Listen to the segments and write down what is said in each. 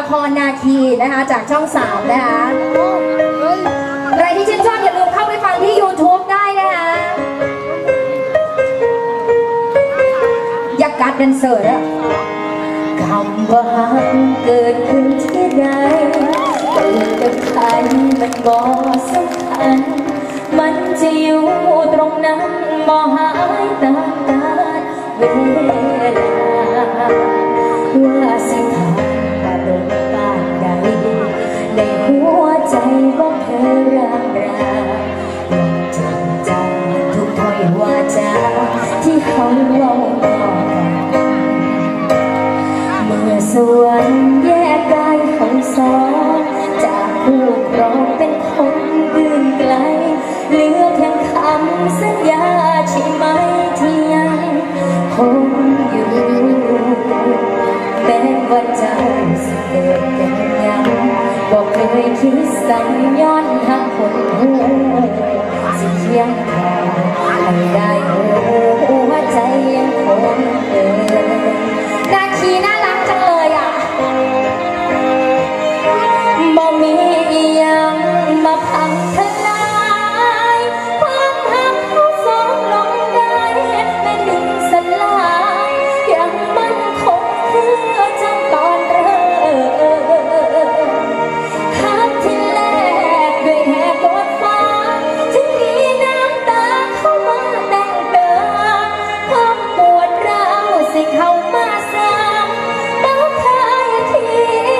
ครนาคีนะคะจากช่อง3นะคะใครที่ชื่นชอบอย่าลืมเข้าไปฟังที่ YouTube ได้นะคะอยากกัดแดนเซอร์อะคำว่าเกิดขึ้นที่ใดเกิดกับใครมันก็สำคัญมันจะอยู่ตรงนั้นมองหายตามกาลเวลาว่าสิทางมาโดนบ้านใดในหัวใจบอกเธอร่างราลองจำจำทุกถ้อยวาจาที่เขาเล่าต่อกันเมื่อสวรรค์แยกกายของสองจากผู้ครองเป็นคนอื่นไกลเหลือเพียงคำสัญญาใช่ไหมที่ยังคงอยู่แต่ว่าเจ้าสิเกิดเป็นยังบอกเคยคิดสั่งย้อนหาคนหูสิเคียงข้างให้ได้หัวใจยังคงเดินนาคีน่ารักจังเลยอ่ะบ่มียังมาพังทลายความหักเขาสองลงได้และดิ่งสลายยังมั่นคงคือจังตอนเริ่มหักที่แรกด้วยแหกกดฟ้าจึงมีน้ำตาเข้ามาแต่งเติมความปวดร้าวสิเข้ามาซ้ำต้องคายที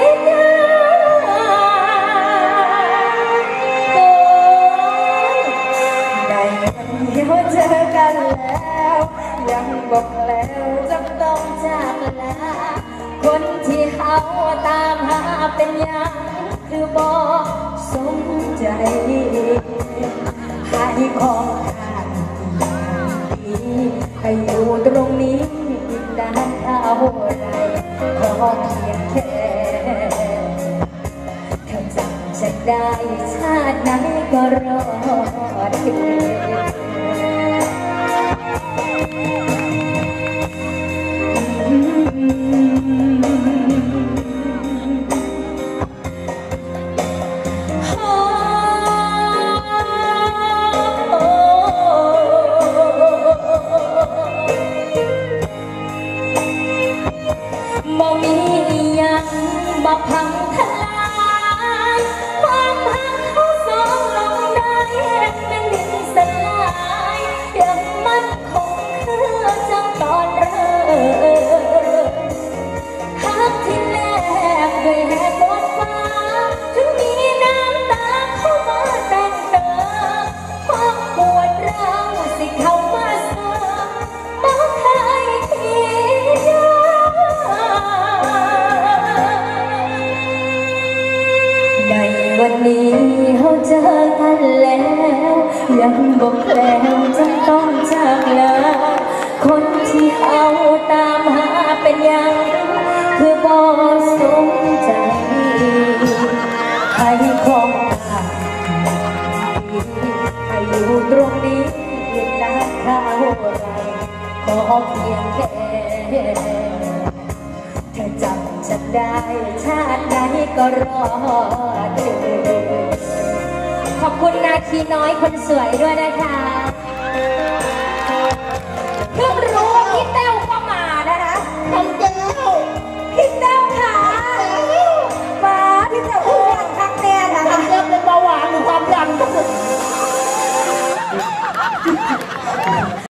เดี๋ยวเจอกันแล้วยังบอกแล้วจะต้องจากลาคนที่เขาตามหาเป็นยังคือบอกสมใจให้ของข้างดีให้อยู่ตรงนี้อีกนานเท่าไรขอเพียงแค่เธอจำฉันได้ชาติไหนก็รอเธอบ่มียังมาพังทลายความหักเขาสองลงได้เป็นดินสลายยังมั่นคงคือจังตอนเริ่มหักที่แรกด้วยแหกกดฟ้าถึงมีน้ำตาเข้ามาแต่งเติมความปวดร้าวสิเข้ามาเสริมบอกเคยทีในวันนี้เขาเจอกันแล้วยังบอกแล้วจะต้องจากลาคนที่เขาตามหาเป็นยังคือบอกสมใจให้ของข้างให้อยู่ตรงนี้อีกนานเท่าไรขอเพียงแค่เธอจำฉันได้ชาติไหนก็รอเธอขอบคุณนาคีน้อยคนสวยด้วยนะคะ